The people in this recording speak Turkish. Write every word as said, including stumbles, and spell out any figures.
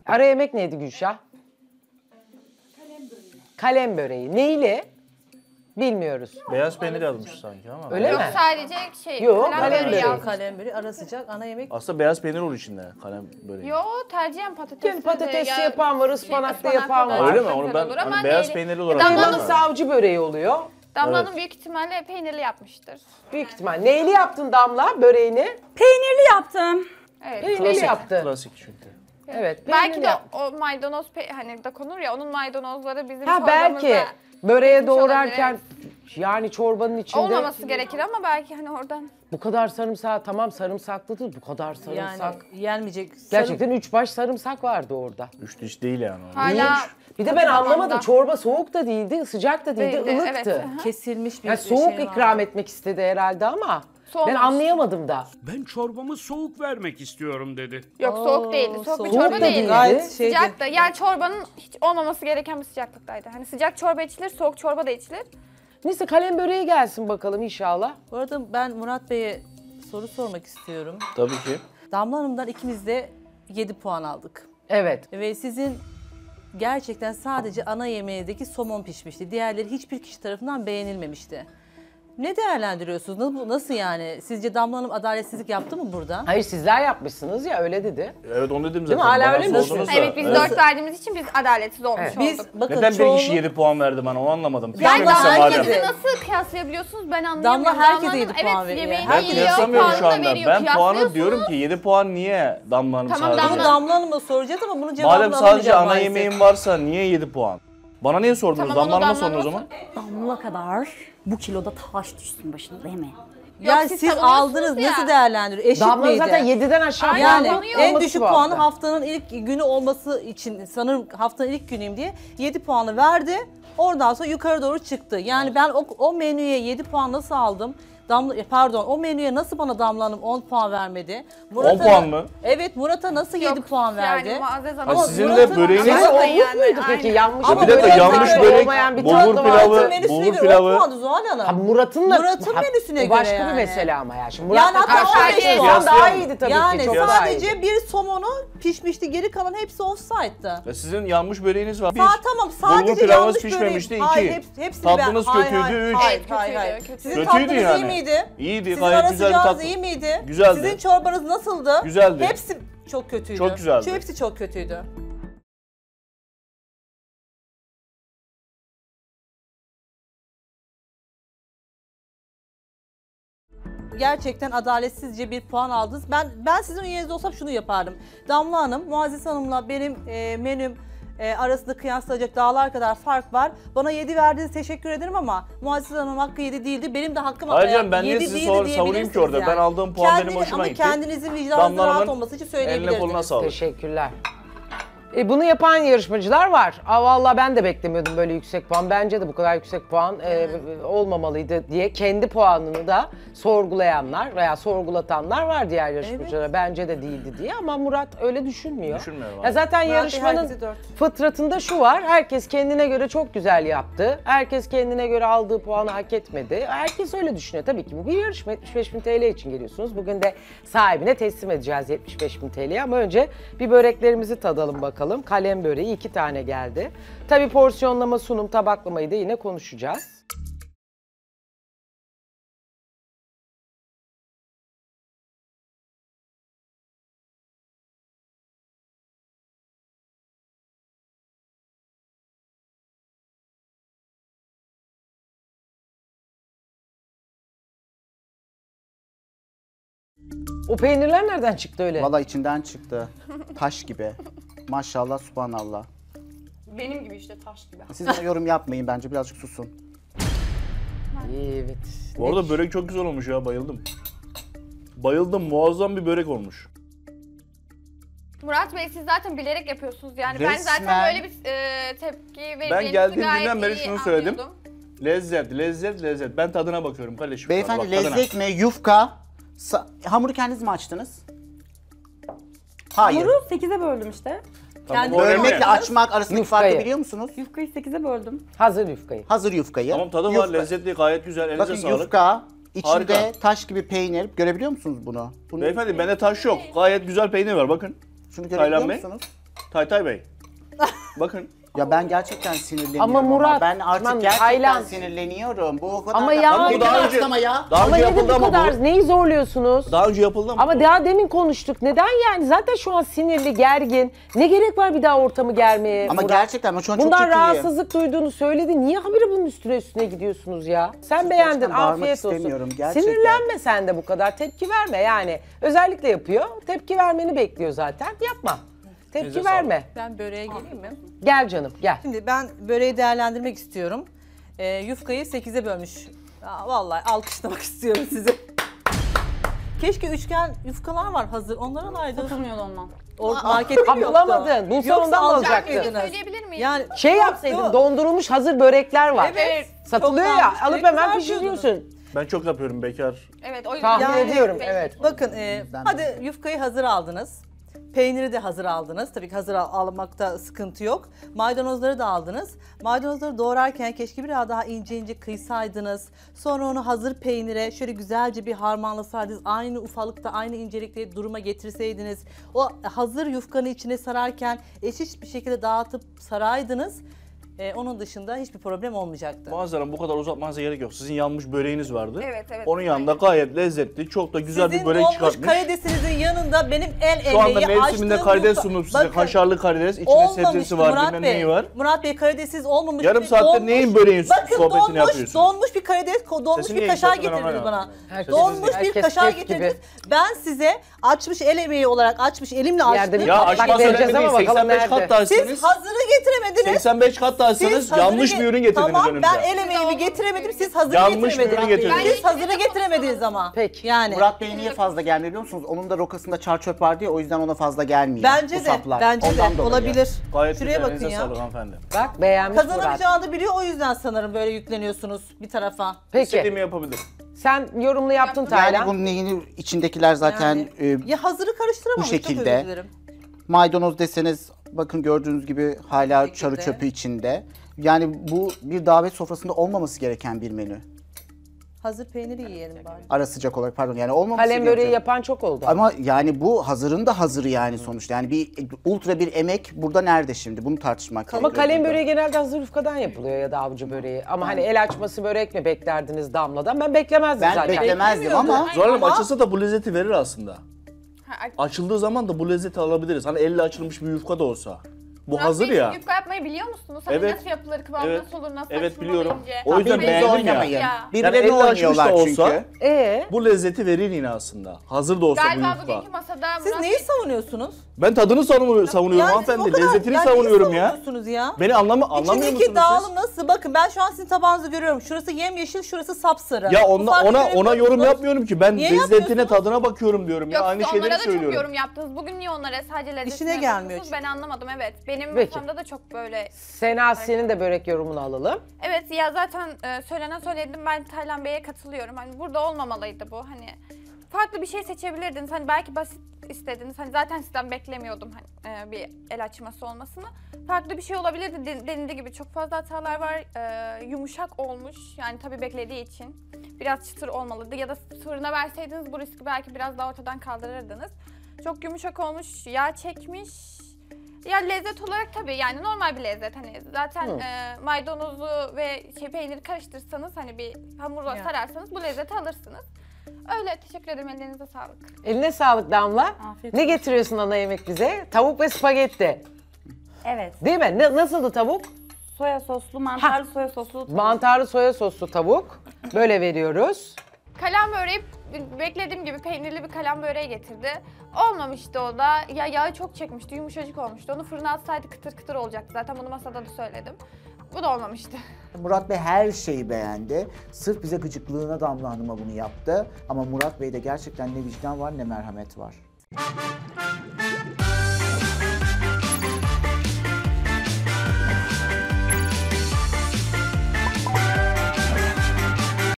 Ara yemek neydi Gülşah? Kalem böreği. Kalem böreği. Neyle? Bilmiyoruz. Beyaz peynir yazmış sanki ama. Öyle Yok mi? sadece şey. Yok, kalem kalem böreği böreği. yazmış. Kalem böreği, ara sıcak, ana yemek. Aslında beyaz peynir olur içinde kalem böreği. Yo tercihen patatesli Yani patatesli de, yapan var, ıspanaklı yapan var. Öyle mi? Güzel Onu ben olur hani ama beyaz neyle- peynirli olarak Damla'nın Kıymalı kullanıyorum. savcı böreği oluyor. Damla Hanım Evet. büyük ihtimalle peynirli yapmıştır. Büyük ihtimal. Neyli yaptın Damla böreğini? Peynirli yaptım. Evet. Peynirli Klasik, yaptı. klasik çünkü. Evet. Belki peynirli de yaptı. o maydanoz pe hani da konur ya onun maydanozları bizim Ha belki çorbamızda böreğe gitmiş doğrarken olabilir. yani çorbanın içinde Olmaması gerekir ama belki hani oradan. bu kadar sarımsak, tamam sarımsaklıdır, bu kadar sarımsak. Yani yenmeyecek. Gerçekten üç baş sarımsak vardı orada. Üç diş değil yani. o. Hala Bir de ben anlamadım, çorba soğuk da değildi, sıcak da değildi, Değildi, ılıktı. evet. kesilmiş bir Yani şey soğuk var. ikram etmek istedi herhalde ama ben Soğumamış. anlayamadım da. Ben çorbamı soğuk vermek istiyorum dedi. Yok soğuk değildi. Soğuk, soğuk bir çorba da değildi. değildi. Gayet şeydi. Sıcaktı. Yani çorbanın hiç olmaması gereken bir sıcaklıktaydı. Hani sıcak çorba içilir, soğuk çorba da içilir. Neyse kalem böreği gelsin bakalım inşallah. Bu arada ben Murat Bey'e soru sormak istiyorum. Tabii ki. Damla Hanım'dan ikimiz de yedi puan aldık. Evet. Ve sizin gerçekten sadece ana yemeğindeki somon pişmişti. Diğerleri hiçbir kişi tarafından beğenilmemişti. Ne değerlendiriyorsunuz? Nasıl, nasıl yani? Sizce Damla Hanım adaletsizlik yaptı mı burada? Hayır sizler yapmışsınız ya öyle dedi. Evet onu dedim mi? zaten. Hala Bana öyle mi? sordunuz da. Evet biz dört verdiğimiz için biz adaletsiz olmuş Evet. Biz olduk. bakın Neden bir çoğunluk- kişi yedi puan verdi bana onu anlamadım. Yani Damla Pişmemişse herkese- madem. herkesi nasıl kıyaslayabiliyorsunuz ben anlayamıyorum. Damla herkese Damla yedi Hanım, puan evet, veriyor. yemeğini Ben yiyor, kıyaslamıyorum şu puanını da anda. veriyor. Ben puanı Kıyaslıyorsunuz. diyorum ki yedi puan niye Damla Hanım Tamam, sadece? Damla- Bunu Damla Hanım'a soracağız ama bunu cevabını Madem sadece alamayacağım ana maalesef. yemeğim varsa niye yedi puan? Bana niye sordunuz? Tamam, onu Damla Hanım'a Damla sorun o zaman. Hanım'a Damla kadar bu kiloda taş düşsün başına değil mi? Yani siz siz tanımıyorsunuz aldınız ya. nasıl değerlendiriyor? Eşit Damla miydi? zaten yediden aşağı Yani Tanıyor. en olması düşük bu puanı hafta. haftanın ilk günü olması için sanırım haftanın ilk günüyüm diye yedi puanı verdi. Oradan sonra yukarı doğru çıktı. Yani ben o, o menüye yedi puan nasıl aldım? Damla, pardon o menüye nasıl bana Damla Hanım on puan vermedi? on puan mı? Evet Murat'a nasıl yedi Yok, puan verdi? Yani Muazzez Hanım. Ha, Ama sizin de Murat'ın- böreğiniz... Ama Zaten olmuş yani, muydu peki? aynen. Yanmış Ama Bir dakika böreği yanmış zaten börek, olmayan bir bulgur tatlı var. pilavı, Murat'ın menüsüne bulgur göre pilavı. on puandı Zuhal Hanım. Ha, Murat'ın da Murat'ın ha, menüsüne bu başka göre bir yani. mesele ama ya. Şimdi Yani Murat'la hatta on beş karşılaştırırsan puan. daha iyiydi tabii yani ki. Çok daha iyiydi. sadece bir somonu pişmişti, geri kalan hepsi offside'dı. Ya sizin yanmış böreğiniz var. Bir, Sa tamam sadece bulgur pilavınız yanlış pişmemişti. böreği. iki. Hayır, hep, hepsini Tatlınız ben... Hayır, kötüydü. hayır, Üç. Hayır, Evet, hayır, hayır. kötüydü, kötüydü. Sizin Kötüydü tatlınız yani. iyi miydi? İyiydi, Sizin gayet ara güzel bir sıcağınız tatlı. iyi miydi? Güzeldi. Sizin çorbanız nasıldı? Güzeldi. Hepsi çok kötüydü. Çok güzeldi. Şu hepsi çok kötüydü. Gerçekten adaletsizce bir puan aldınız. Ben ben sizin yerinizde olsam şunu yapardım. Damla Hanım, Muazzez Hanım'la benim e, menüm e, arasında kıyaslayacak dağlar kadar fark var. Bana yedi verdiğiniz teşekkür ederim ama Muazzez Hanım hakkı yedi değildi. Benim de hakkım Hayır e, canım, ben niye yedi sizi değildi sor- savunayım ki diyebilirsiniz orada? yani. Ben aldığım puan benim Kendini- hoşuma ama gitti. kendinizin vicdanınızın Damla rahat Hanım'ın olması için eline koluna söyleyebilirdiniz. sağlık. Teşekkürler. E, bunu yapan yarışmacılar var. Aa, vallahi ben de beklemiyordum böyle yüksek puan. Bence de bu kadar yüksek puan e, olmamalıydı diye kendi puanını da sorgulayanlar veya sorgulatanlar var diğer yarışmacılara. Bence de değildi diye ama Murat öyle düşünmüyor. Düşünmüyorum Ya abi. zaten Murat Bey yarışmanın herkese dört. fıtratında şu var. Herkes kendine göre çok güzel yaptı. Herkes kendine göre aldığı puanı hak etmedi. Herkes öyle düşünüyor. Tabii ki bu bir yarışma. yetmiş beş bin T L için geliyorsunuz. Bugün de sahibine teslim edeceğiz yetmiş beş bin T L'yi ama önce bir böreklerimizi tadalım bakalım. Kalem böreği iki tane geldi. Tabii porsiyonlama, sunum, tabaklamayı da yine konuşacağız. O peynirler nereden çıktı öyle? Valla içinden çıktı. Taş gibi. Maşallah, subhanallah. Benim gibi işte taş gibi. Siz bana yorum yapmayın bence, birazcık susun. Evet. Bu arada börek çok güzel olmuş ya, bayıldım. Bayıldım, muazzam bir börek olmuş. Murat Bey siz zaten bilerek yapıyorsunuz yani ben Resmen. zaten böyle bir e, tepki vereceğinizi geldiğim gayet günden beri iyi şunu söyledim. anlıyordum. Lezzet, lezzet, lezzet. Ben tadına bakıyorum kardeşim. Beyefendi, Bak, tadına. lezzet mi, yufka? Sa- hamuru kendiniz mi açtınız? Hayır. Hamuru sekize böldüm işte. Tamam, Kendi- o önemli. Bölmekle açmak arasındaki Yufkayı. farkı biliyor musunuz? Yufkayı sekize böldüm. Hazır yufkayı. Hazır yufkayı. Tamam, tadı var, Yufka- lezzetli, gayet güzel. Elinize Bakın sağlık. yufka, içinde Harika. taş gibi peynir. Görebiliyor musunuz bunu? bunu Beyefendi bende taş yok. Gayet güzel peynir var bakın. Şunu Taylan görebiliyor Bey. musunuz? Taytay Bey. Bakın. Ya ben gerçekten sinirleniyorum Ama Murat, ben artık aman gerçekten Taylan. sinirleniyorum. Bu o kadar Ama da- ya- Ama Bu daha daha önce- ama ya. Daha Ama önce neden yapıldı bu ama kadar? bu. Neyi zorluyorsunuz? Daha önce yapıldı ama, Ama bu. daha demin konuştuk. Neden yani? Zaten şu an sinirli, gergin. Ne gerek var bir daha ortamı germeye? Ama Murat? gerçekten ben şu an çok Bundan ciddiyim. rahatsızlık duyduğunu söyledi. Niye habire bunun üstüne üstüne gidiyorsunuz ya? Sen Sırf beğendin, gerçekten bağırmak afiyet olsun. istemiyorum, gerçekten. Sinirlenme sen de bu kadar. Tepki verme yani. Özellikle yapıyor. Tepki vermeni bekliyor zaten. Yapma. Tepki Elinize verme. Ben böreğe geleyim mi? Gel canım, gel. Şimdi ben böreği değerlendirmek istiyorum. Ee, yufkayı sekize bölmüş. Aa, vallahi alkışlamak istiyorum sizi. Keşke üçgen yufkalar var hazır. Onları alaydınız. Satılmıyordu ondan. Or markette Ha, mi yoktu? bulamadın. Bulsan Yoksa ondan mı alacak alacaktın? mıydınız? Söyleyebilir miyim? Yani Şey yoktu. yapsaydın, dondurulmuş hazır börekler var. Evet. Satılıyor Çok ya, almış, alıp direkt hemen kızartıyordunuz. pişiriyorsun. Ben çok yapıyorum bekar. Evet o yüzden. Tahmin Yani- ediyorum, evet. Bakın e, hadi yufkayı hazır aldınız. Peyniri de hazır aldınız. Tabii ki hazır al- almakta sıkıntı yok. Maydanozları da aldınız. Maydanozları doğrarken keşke biraz daha ince ince kıysaydınız. Sonra onu hazır peynire şöyle güzelce bir harmanlasaydınız. Aynı ufalıkta, aynı incelikte duruma getirseydiniz. O hazır yufkanın içine sararken eşit bir şekilde dağıtıp saraydınız. E, onun dışında hiçbir problem olmayacaktı. Manzaram bu kadar uzatmanıza gerek yok. Sizin yanmış böreğiniz vardı. Evet, evet. Onun yanında gayet lezzetli, çok da güzel Sizin bir börek olmuş çıkartmış. karidesinizin yanında benim el Şu anda emeği mevsiminde açtığım karides yufka- sunup size. Bakın, Kaşarlı karides, içinde olmamıştı sebzesi var, Murat bilmem Bey. neyi var. Murat Bey karidesiz olmamış. Yarım bir saattir donmuş- neyin böreğin Bakın sohbetini donmuş, yapıyorsun? donmuş bir karides, donmuş Sesini bir yiyin, kaşar sesini getirdiniz hemen bana. yapın. Herkes- Donmuş bir herkes kaşar kef gibi. getirdiniz. Ben size açmış el emeği olarak açmış elimle Yerde açtım. bir Ya patlak aşmaz vereceğiz önemli değil. ama bakalım seksen beş nerede? kat taşsınız. Siz hazırı getiremediniz. seksen beş kat taşsınız. Siz hazırı Yanlış ge- bir ürün getirdiniz tamam, önümüze. ben el emeğimi getiremedim, siz hazırı Yanlış bir getiremediniz. ürün getirdiniz. Siz hazırı getiremediniz ama. Peki. Yani. Murat Bey niye fazla gelmiyor biliyor musunuz? Onun da rokasında çar çöp vardı ya o yüzden ona fazla gelmiyor. Bence bu de, saplar. bence Ondan de dolayı. olabilir. Gayet Şuraya güzel, bakın elinize ya. sağlık hanımefendi. Bak beğenmiş Murat. Kazanamayacağını biliyor, o yüzden sanırım böyle yükleniyorsunuz bir tarafa. Peki, İstediğimi yapabilirim. sen yorumlu yaptın Yani Taylan. bunun neyini içindekiler zaten Yani, e, ya hazırı karıştıramamış, bu çok şekilde. özür dilerim. maydanoz deseniz bakın gördüğünüz gibi hala şekilde. çarı çöpü içinde. Yani bu bir davet sofrasında olmaması gereken bir menü. Hazır peyniri yiyelim bari. Ara sıcak olarak pardon yani olmaması Kalem böreği gereken. yapan çok oldu. Ama yani bu hazırın da hazırı yani sonuçta. Yani bir ultra bir emek burada nerede şimdi? Bunu tartışmak Ama gerekiyor kalem burada. böreği genelde hazır yufkadan yapılıyor ya da avcı böreği. Ama hani el açması börek mi beklerdiniz Damla'dan? Ben beklemezdim Ben zaten. beklemezdim ama Zuhal Hanım Ama- açılsa da bu lezzeti verir aslında. Ha, Açıldığı zaman da bu lezzeti alabiliriz. Hani elle açılmış bir yufka da olsa. Bu Murat hazır Bey, ya. Yufka yapmayı biliyor musunuz? Hani Evet. nasıl yapılır, kıvamı Evet. nasıl olur, nasıl Evet, açılmalı biliyorum. ince? O yüzden birbirinize beğendim oynamayın. ya. Ya. Birbirlerine Yani elle açmış da oynuyorlar olsa- çünkü. Ee, Bu lezzeti verir yine aslında. Hazır da olsa Galiba bu yufka. bugünkü masada Siz Murat neyi Bey- savunuyorsunuz? Ben tadını savunuyorum, savunuyorum Yani siz o hanımefendi. kadar- Lezzetini yani neyi savunuyorum ya. savunuyorsunuz ya? Beni anlama, anlamıyor İçindeki musunuz dağılım siz? nasıl? Bakın ben şu an sizin tabağınızı görüyorum. Şurası yemyeşil, şurası sapsarı. Ya Bu ona, farkı ona, ona görebiliyor yorum musunuz? yapmıyorum ki. Ben Niye lezzetine, yapmıyorsunuz? tadına bakıyorum diyorum ya. Yok, Aynı siz şeyleri onlara da çok söylüyorum. yorum yaptınız. Bugün niye onlara sadece lezzetine İşine gelmiyor bakıyorsunuz? Ben anlamadım, evet. Benim Peki. masamda da çok böyle... Sena senin de börek yorumunu alalım. Evet ya zaten e, söylenen söyledim, ben Taylan Bey'e katılıyorum. Hani burada olmamalıydı bu. Hani farklı bir şey seçebilirdiniz. Hani belki basit istediniz. Hani zaten sizden beklemiyordum hani e, bir el açması olmasını. Farklı bir şey olabilirdi. Den- Denildiği gibi çok fazla hatalar var. E, yumuşak olmuş. Yani tabii beklediği için. Biraz çıtır olmalıydı. Ya da fırına verseydiniz bu riski belki biraz daha ortadan kaldırırdınız. Çok yumuşak olmuş. Yağ çekmiş. Ya lezzet olarak tabii yani normal bir lezzet. Hani zaten e, maydanozu ve şey, peyniri karıştırırsanız hani bir hamurla Ya. sararsanız bu lezzeti alırsınız. Öyle, teşekkür ederim, ellerinize sağlık. Eline sağlık Damla. Afiyet Ne getiriyorsun ana yemek bize? Tavuk ve spagetti. Evet. Değil mi? Ne, nasıldı tavuk? Soya soslu, mantarlı soya soslu. tavuk. Mantarlı soya soslu tavuk. Böyle veriyoruz. Kalan böreği beklediğim gibi peynirli bir kalan böreği getirdi. Olmamıştı o da. Ya yağı çok çekmişti, yumuşacık olmuştu. Onu fırına atsaydı kıtır kıtır olacaktı. Zaten bunu masada da söyledim. Bu da olmamıştı. Murat Bey her şeyi beğendi. Sırf bize gıcıklığına Damla Hanım'a bunu yaptı. Ama Murat Bey'de gerçekten ne vicdan var ne merhamet var.